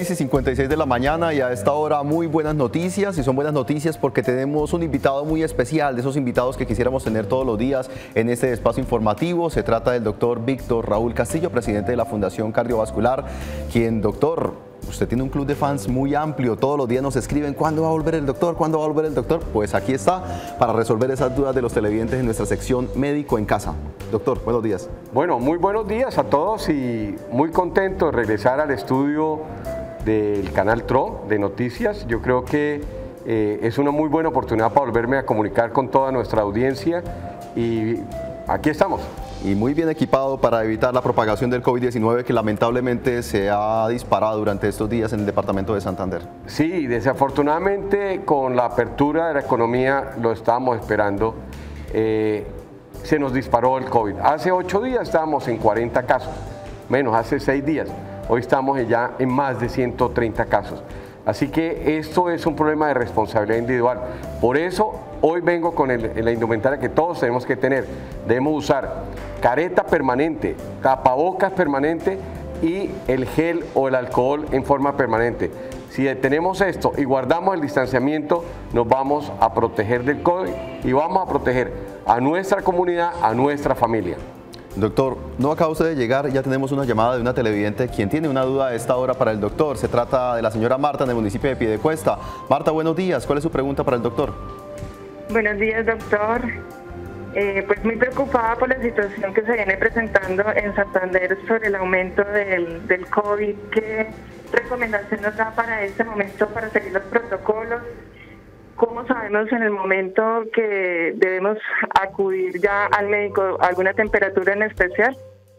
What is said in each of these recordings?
6:56 de la mañana y a esta hora muy buenas noticias, y son buenas noticias porque tenemos un invitado muy especial, de esos invitados que quisiéramos tener todos los días en este espacio informativo. Se trata del doctor Víctor Raúl Castillo, presidente de la Fundación Cardiovascular, quien, doctor, usted tiene un club de fans muy amplio, todos los días nos escriben ¿cuándo va a volver el doctor? ¿Cuándo va a volver el doctor? Pues aquí está para resolver esas dudas de los televidentes en nuestra sección Médico en Casa. Doctor, buenos días. Bueno, muy buenos días a todos y muy contento de regresar al estudio del canal TRO de noticias. Yo creo que es una muy buena oportunidad para volverme a comunicar con toda nuestra audiencia y aquí estamos. Y muy bien equipado para evitar la propagación del COVID-19 que lamentablemente se ha disparado durante estos días en el departamento de Santander. Sí, desafortunadamente con la apertura de la economía, lo estábamos esperando, se nos disparó el COVID. Hace 8 días estábamos en 40 casos, menos hace 6 días. Hoy estamos ya en más de 130 casos. Así que esto es un problema de responsabilidad individual. Por eso hoy vengo con la indumentaria que todos tenemos que tener. Debemos usar careta permanente, tapabocas permanente y el gel o el alcohol en forma permanente. Si tenemos esto y guardamos el distanciamiento, nos vamos a proteger del COVID y vamos a proteger a nuestra comunidad, a nuestra familia. Doctor, no acaba usted de llegar, ya tenemos una llamada de una televidente quien tiene una duda a esta hora para el doctor. Se trata de la señora Marta en el municipio de Piedecuesta. Marta, buenos días. ¿Cuál es su pregunta para el doctor? Buenos días, doctor. Pues muy preocupada por la situación que se viene presentando en Santander sobre el aumento del COVID. ¿Qué recomendación nos da para este momento para seguir los protocolos? ¿Cómo sabemos en el momento que debemos acudir ya al médico? ¿Alguna temperatura en especial?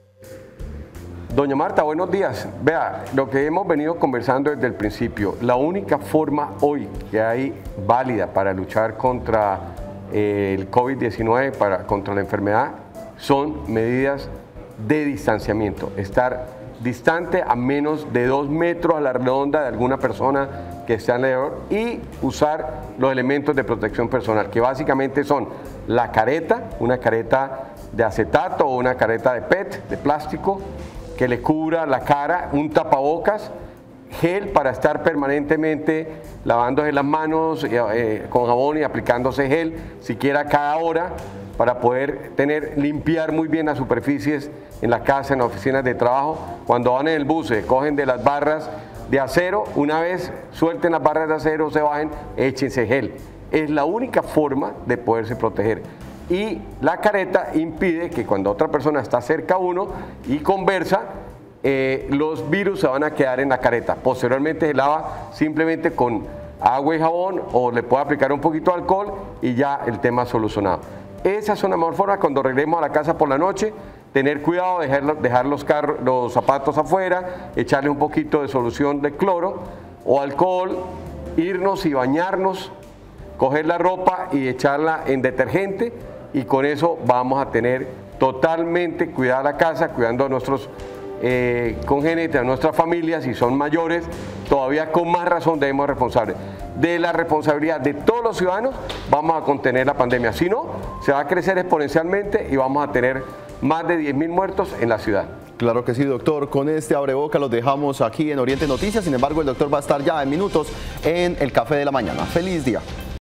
Doña Marta, buenos días. Vea, lo que hemos venido conversando desde el principio, la única forma hoy que hay válida para luchar contra el COVID-19, contra la enfermedad, son medidas de distanciamiento. Estar distante a menos de 2 metros a la redonda de alguna persona que esté alrededor y usar los elementos de protección personal, que básicamente son la careta, una careta de acetato o una careta de PET, de plástico, que le cubra la cara, un tapabocas, gel para estar permanentemente lavándose las manos con jabón y aplicándose gel, siquiera cada hora, para poder limpiar muy bien las superficies en la casa, en las oficinas de trabajo. Cuando van en el bus, se cogen de las barras de acero, una vez suelten las barras de acero, se bajen, échense gel. Es la única forma de poderse proteger. Y la careta impide que cuando otra persona está cerca a uno y conversa, los virus se van a quedar en la careta. Posteriormente se lava simplemente con agua y jabón o le puede aplicar un poquito de alcohol y ya el tema solucionado. Esa es una mejor forma cuando regresemos a la casa por la noche, tener cuidado, dejar los zapatos afuera, echarle un poquito de solución de cloro o alcohol, irnos y bañarnos, coger la ropa y echarla en detergente y con eso vamos a tener totalmente cuidada la casa, cuidando a nuestros congéneres, a nuestras familias. Si son mayores, todavía con más razón debemos ser responsables. De la responsabilidad de todos los ciudadanos vamos a contener la pandemia, si no, se va a crecer exponencialmente y vamos a tener más de 10.000 muertos en la ciudad. Claro que sí, doctor. Con este abreboca los dejamos aquí en Oriente Noticias. Sin embargo, el doctor va a estar ya en minutos en el Café de la Mañana. ¡Feliz día!